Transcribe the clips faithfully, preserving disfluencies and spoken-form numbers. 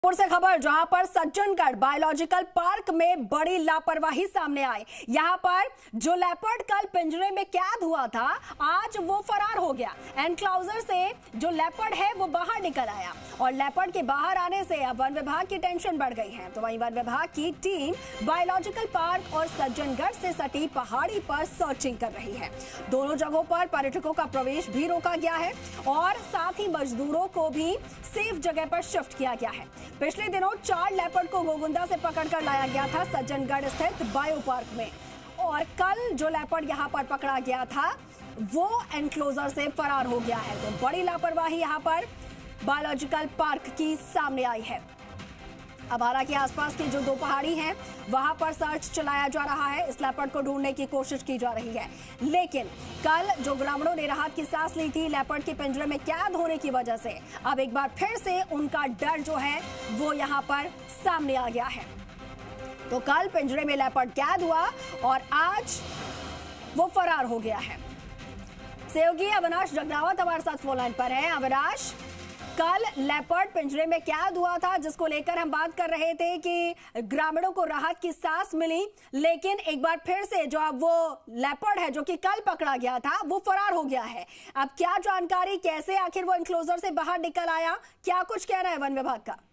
से खबर जहां पर सज्जनगढ़ बायोलॉजिकल पार्क में बड़ी लापरवाही सामने आई। यहां पर जो लेपर्ड कल पिंजरे में कैद हुआ था, आज वो फरार हो गया। एनक्लोजर से जो लेपर्ड है वो बाहर निकल आया और लेपर्ड के बाहर आने से अब वन विभाग की टेंशन बढ़ गई है। तो वहीं वन विभाग की टीम बायोलॉजिकल पार्क और सज्जनगढ़ से सटी पहाड़ी पर सर्चिंग कर रही है। दोनों जगहों पर पर्यटकों का प्रवेश भी रोका गया है और साथ ही मजदूरों को भी सेफ जगह पर शिफ्ट किया गया है। पिछले दिनों चार लेपर्ड को गोगुंदा से पकड़कर लाया गया था सज्जनगढ़ स्थित बायो पार्क में और कल जो लेपर्ड यहां पर पकड़ा गया था वो एनक्लोजर से फरार हो गया है। तो बड़ी लापरवाही यहां पर बायोलॉजिकल पार्क की सामने आई है। अभारा के आसपास की जो दो पहाड़ी हैं वहां पर सर्च चलाया जा रहा है। इस लेपर्ड को ढूंढने की कोशिश की जा रही है, लेकिन कल जो ग्रामीणों ने राहत की सांस ली थी लेपर्ड के पिंजरे में कैद होने की वजह से, अब एक बार फिर से उनका डर जो है वो यहां पर सामने आ गया है। तो कल पिंजरे में लेपर्ड कैद हुआ और आज वो फरार हो गया है। सहयोगी अविनाश जगरावत हमारे साथ फोन लाइन पर है। अविनाश, कल लेपर्ड पिंजरे में कैद हुआ था जिसको लेकर हम बात कर रहे थे कि ग्रामीणों को राहत की सांस मिली, लेकिन एक बार फिर से जो अब वो लेपर्ड है जो कि कल पकड़ा गया था वो फरार हो गया है। अब क्या जानकारी, कैसे आखिर वो एनक्लोजर से बाहर निकल आया, क्या कुछ कहना है वन विभाग का?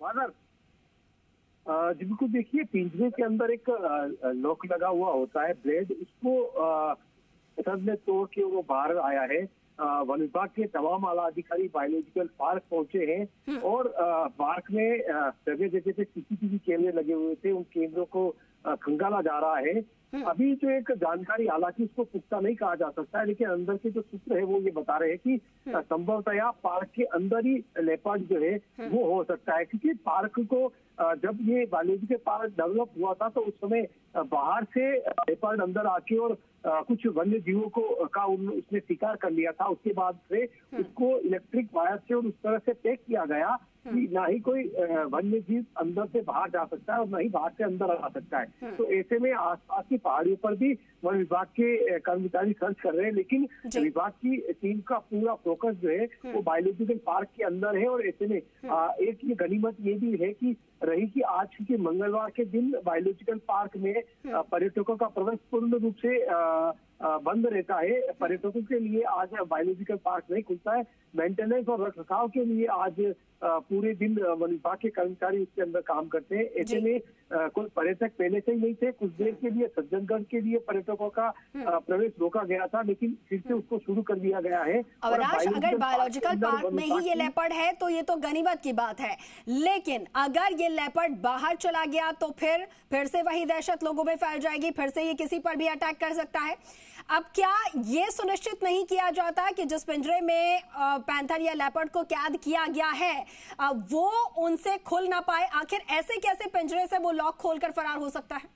जी बिल्कुल, देखिए पिंजरे के अंदर एक लॉक लगा हुआ होता है, ब्लेड, उसको सब ने तोड़ के वो बाहर आया है। वन विभाग के तमाम आला अधिकारी बायोलॉजिकल पार्क पहुंचे हैं और पार्क में जगह जगह पे सीसीटीवी कैमरे लगे हुए थे, उन कैमरों को खंगाला जा रहा है। अभी जो एक जानकारी, हालांकि उसको पुख्ता नहीं कहा जा सकता है, लेकिन अंदर के जो सूत्र है वो ये बता रहे हैं कि संभवतया पार्क के अंदर ही लेपर्ड जो है वो हो सकता है, क्योंकि पार्क को जब ये बायोलॉजिकल पार्क डेवलप हुआ था तो उस समय बाहर से लेपर्ड अंदर आके और कुछ वन्य जीवों को का उसने शिकार कर लिया था। उसके बाद से उसको इलेक्ट्रिक वायर से और उस तरह से पैक किया गया कि ना ही कोई वन्य जीव अंदर से बाहर जा सकता है और ना ही बाहर से अंदर आ सकता है। तो ऐसे में आसपास की पहाड़ियों पर भी वन विभाग के कर्मचारी सर्च कर रहे हैं, लेकिन विभाग की टीम का पूरा फोकस जो है वो बायोलॉजिकल पार्क के अंदर है। और ऐसे में एक ये गनीमत ये भी है कि रही कि आज के मंगलवार के दिन बायोलॉजिकल पार्क में पर्यटकों का प्रवेश पूर्ण रूप से बंद रहता है। पर्यटकों के लिए आज बायोलॉजिकल पार्क नहीं खुलता है। मेंटेनेंस और रखरखाव के लिए आज पूरे दिन वन विभाग के कर्मचारी उसके अंदर काम करते हैं। ऐसे में कोई पर्यटक पहले से ही नहीं थे। कुछ देर के लिए सज्जनगढ़ के लिए पर्यटकों का प्रवेश रोका गया था, लेकिन फिर से उसको शुरू कर दिया गया है। अविनाश, अगर बायोलॉजिकल पार्क में ही ये लेपर्ड है तो ये तो गनीमत की बात है, लेकिन अगर ये लेपर्ड बाहर चला गया तो फिर फिर से वही दहशत लोगों में फैल जाएगी, फिर से ये किसी पर भी अटैक कर सकता है। अब क्या ये सुनिश्चित नहीं किया जाता कि जिस पिंजरे में पैंथर या लेपर्ड को कैद किया गया है वो उनसे खुल ना पाए? आखिर ऐसे कैसे पिंजरे से वो लॉक खोलकर फरार हो सकता है?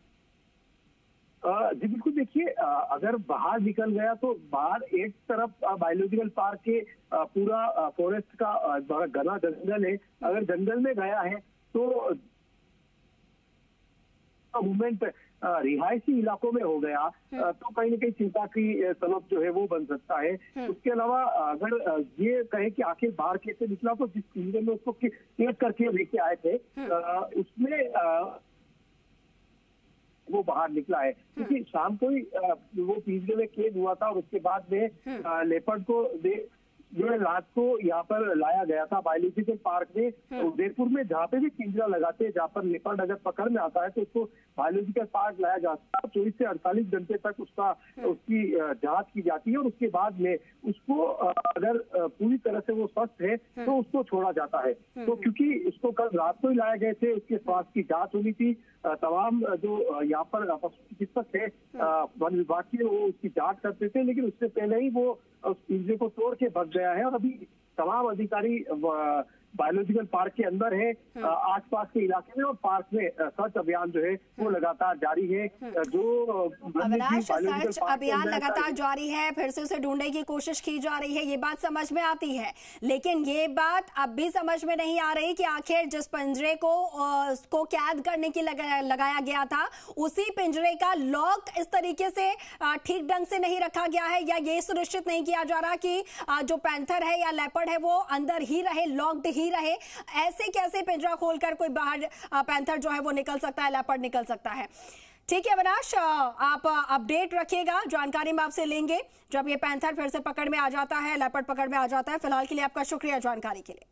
जी बिल्कुल, देखिए अगर बाहर निकल गया तो बाहर एक तरफ बायोलॉजिकल पार्क के पूरा फॉरेस्ट का बड़ा घना जंगल है। अगर जंगल में गया है तो मूवमेंट रिहायशी इलाकों में हो गया तो कहीं ना कहीं चिंता की सबब जो है वो बन सकता है। उसके अलावा अगर ये कहे कि आखिर बाहर कैसे निकला, तो जिस पिंजरे में उसको कैद करके लेके आए थे उसमें वो बाहर निकला है, क्योंकि शाम को ही वो पिंजरे में कैद हुआ था और उसके बाद में लेपर्ड को जो है रात को यहाँ पर लाया गया था बायोलॉजिकल पार्क में उदयपुर में, जहाँ पे भी पिंजरा लगाते हैं, जहाँ पर लेपर्ड अगर पकड़ में आता है तो उसको बायोलॉजिकल पार्क लाया जाता है। चौबीस से अड़तालीस घंटे तक उसका उसकी जांच की जाती है और उसके बाद में उसको अगर पूरी तरह से वो स्वस्थ है तो उसको छोड़ा जाता है। तो क्योंकि उसको कल रात को ही लाए गए थे, उसके स्वास्थ्य की जाँच होनी थी, तमाम जो यहाँ पर पशु चिकित्सक है वन विभाग के वो उसकी जांच करते थे, लेकिन उससे पहले ही वो उस पिंजरे को तोड़ के भाग गया है। और अभी तमाम अधिकारी बायोलॉजिकल पार्क के अंदर है, आसपास के इलाके में और पार्क में सर्च अभियान जो है वो लगातार जारी है। जो अविनाश, सर्च अभियान लगातार जारी है, फिर से उसे ढूंढने की कोशिश की जा रही है, ये बात समझ में आती है, लेकिन ये बात अब भी समझ में नहीं आ रही कि आखिर जिस पिंजरे को को कैद करने की लगा, लगाया गया था उसी पिंजरे का लॉक इस तरीके से ठीक ढंग से नहीं रखा गया है, या ये सुनिश्चित नहीं किया जा रहा कि जो पैंथर है या लेपर्ड है वो अंदर ही रहे, लॉक्ड ही ही रहे। ऐसे कैसे पिंजरा खोलकर कोई बाहर पैंथर जो है वो निकल सकता है, लेपर्ड निकल सकता है। ठीक है अविनाश, आप अपडेट रखिएगा, जानकारी में आपसे लेंगे जब ये पैंथर फिर से पकड़ में आ जाता है, लेपर्ड पकड़ में आ जाता है। फिलहाल के लिए आपका शुक्रिया जानकारी के लिए।